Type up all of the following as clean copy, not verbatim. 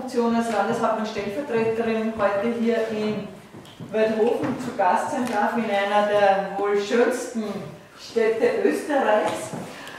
Funktion als Landeshauptmann-Stellvertreterin heute hier in Weidhofen zu Gast sein darf, in einer der wohl schönsten Städte Österreichs.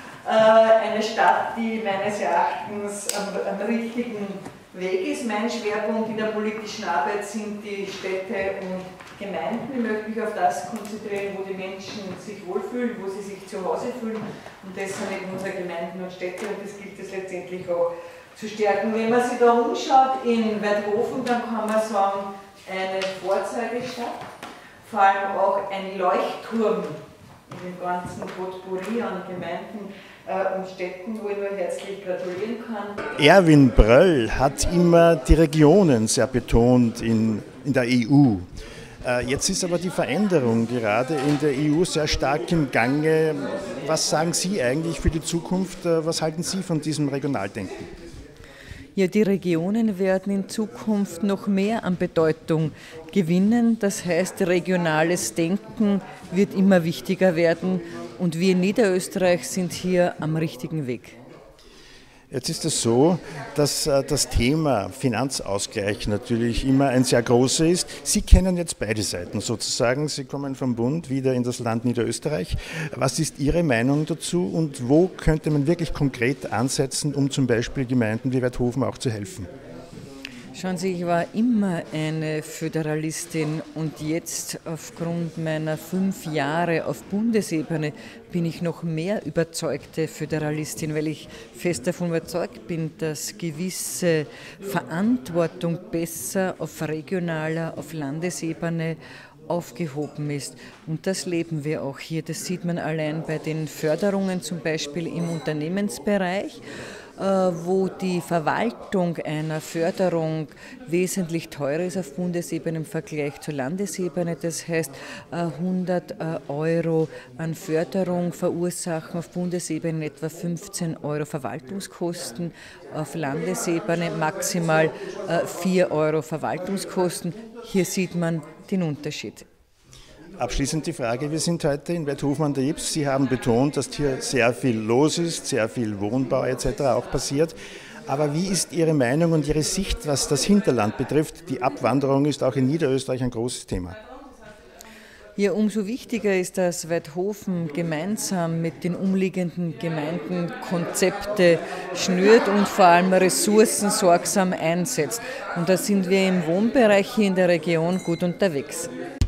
Eine Stadt, die meines Erachtens am richtigen Weg ist. Mein Schwerpunkt in der politischen Arbeit sind die Städte und Gemeinden. Ich möchte mich auf das konzentrieren, wo die Menschen sich wohlfühlen, wo sie sich zu Hause fühlen. Und das sind eben unsere Gemeinden und Städte und das gilt es letztendlich auch zu stärken. Wenn man sich da umschaut in Weidhofen, dann kann man sagen, eine Vorzeigestadt, vor allem auch ein Leuchtturm in dem ganzen Potpourri an Gemeinden und Städten, wo ich nur herzlich gratulieren kann. Erwin Bröll hat immer die Regionen sehr betont in der EU. Jetzt ist aber die Veränderung gerade in der EU sehr stark im Gange. Was sagen Sie eigentlich für die Zukunft? Was halten Sie von diesem Regionaldenken? Ja, die Regionen werden in Zukunft noch mehr an Bedeutung gewinnen. Das heißt, regionales Denken wird immer wichtiger werden und wir in Niederösterreich sind hier am richtigen Weg. Jetzt ist es so, dass das Thema Finanzausgleich natürlich immer ein sehr großes ist. Sie kennen jetzt beide Seiten sozusagen. Sie kommen vom Bund wieder in das Land Niederösterreich. Was ist Ihre Meinung dazu und wo könnte man wirklich konkret ansetzen, um zum Beispiel Gemeinden wie Weidhofen auch zu helfen? Schauen Sie, ich war immer eine Föderalistin und jetzt aufgrund meiner 5 Jahre auf Bundesebene bin ich noch mehr überzeugte Föderalistin, weil ich fest davon überzeugt bin, dass gewisse Verantwortung besser auf regionaler, auf Landesebene aufgehoben ist. Und das leben wir auch hier. Das sieht man allein bei den Förderungen, zum Beispiel im Unternehmensbereich, wo die Verwaltung einer Förderung wesentlich teurer ist auf Bundesebene im Vergleich zur Landesebene. Das heißt, 100 Euro an Förderung verursachen auf Bundesebene etwa 15 Euro Verwaltungskosten, auf Landesebene maximal 4 Euro Verwaltungskosten. Hier sieht man den Unterschied. Abschließend die Frage, wir sind heute in Weidhofen an der Ybbs. Sie haben betont, dass hier sehr viel los ist, sehr viel Wohnbau etc. auch passiert. Aber wie ist Ihre Meinung und Ihre Sicht, was das Hinterland betrifft? Die Abwanderung ist auch in Niederösterreich ein großes Thema. Ja, umso wichtiger ist, dass Weidhofen gemeinsam mit den umliegenden Gemeinden Konzepte schnürt und vor allem Ressourcen sorgsam einsetzt. Und da sind wir im Wohnbereich hier in der Region gut unterwegs.